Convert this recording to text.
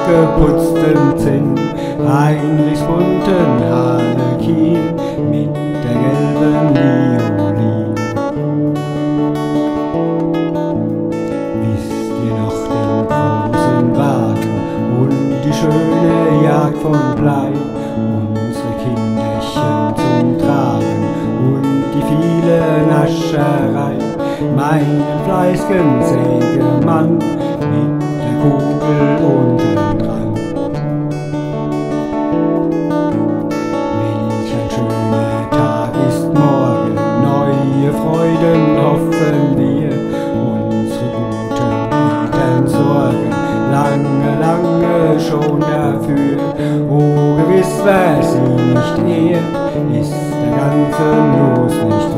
aufgeputztem Zinn, Heinrichs bunten Harlekin mit der gelben Violin. Wisst ihr noch den großen Wagen und die schöne Jagd von Blei, unsere Kinderchen zum Tragen und die viele Nascherei, meinen fleißigen Sägemann mit der Kugel unten dran. Welch ein schöner Tag ist morgen, neue Freuden hoffen wir, unsere guten Eltern sorgen lange, lange schon dafür. Oh, gewiss, wer sie nicht ehrt, ist der ganze Los nicht